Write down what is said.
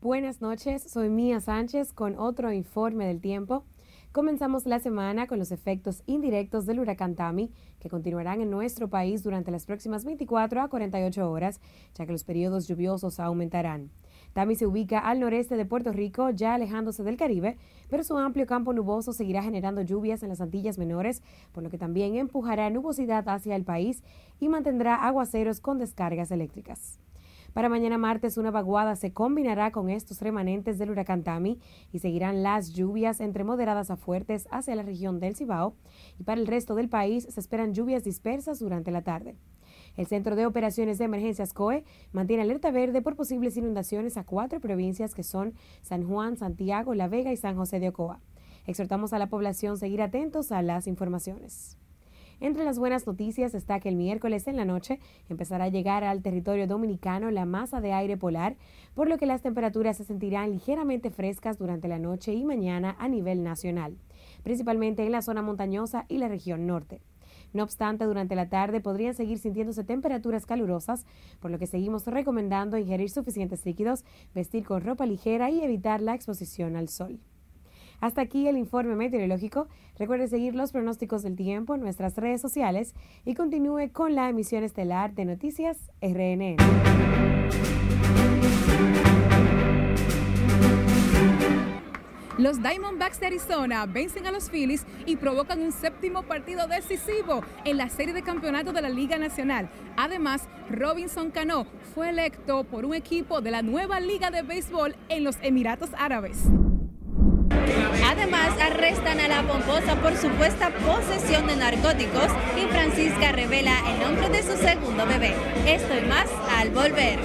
buenas noches. Soy Mía Sánchez con otro informe del tiempo. Comenzamos la semana con los efectos indirectos del huracán Tami, que continuarán en nuestro país durante las próximas 24 a 48 horas, ya que los periodos lluviosos aumentarán. Tami se ubica al noreste de Puerto Rico, ya alejándose del Caribe, pero su amplio campo nuboso seguirá generando lluvias en las Antillas Menores, por lo que también empujará nubosidad hacia el país y mantendrá aguaceros con descargas eléctricas. Para mañana martes, una vaguada se combinará con estos remanentes del huracán Tami y seguirán las lluvias entre moderadas a fuertes hacia la región del Cibao, y para el resto del país se esperan lluvias dispersas durante la tarde. El Centro de Operaciones de Emergencias COE mantiene alerta verde por posibles inundaciones a 4 provincias que son San Juan, Santiago, La Vega y San José de Ocoa. Exhortamos a la población a seguir atentos a las informaciones. Entre las buenas noticias está que el miércoles en la noche empezará a llegar al territorio dominicano la masa de aire polar, por lo que las temperaturas se sentirán ligeramente frescas durante la noche y mañana a nivel nacional, principalmente en la zona montañosa y la región norte. No obstante, durante la tarde podrían seguir sintiéndose temperaturas calurosas, por lo que seguimos recomendando ingerir suficientes líquidos, vestir con ropa ligera y evitar la exposición al sol. Hasta aquí el informe meteorológico. Recuerde seguir los pronósticos del tiempo en nuestras redes sociales y continúe con la emisión estelar de Noticias RNN. Los Diamondbacks de Arizona vencen a los Phillies y provocan un séptimo partido decisivo en la serie de campeonato de la Liga Nacional. Además, Robinson Cano fue electo por un equipo de la nueva Liga de Béisbol en los Emiratos Árabes. Además, arrestan a la Pomposa por supuesta posesión de narcóticos y Francisca revela el nombre de su segundo bebé. Esto y más al volver.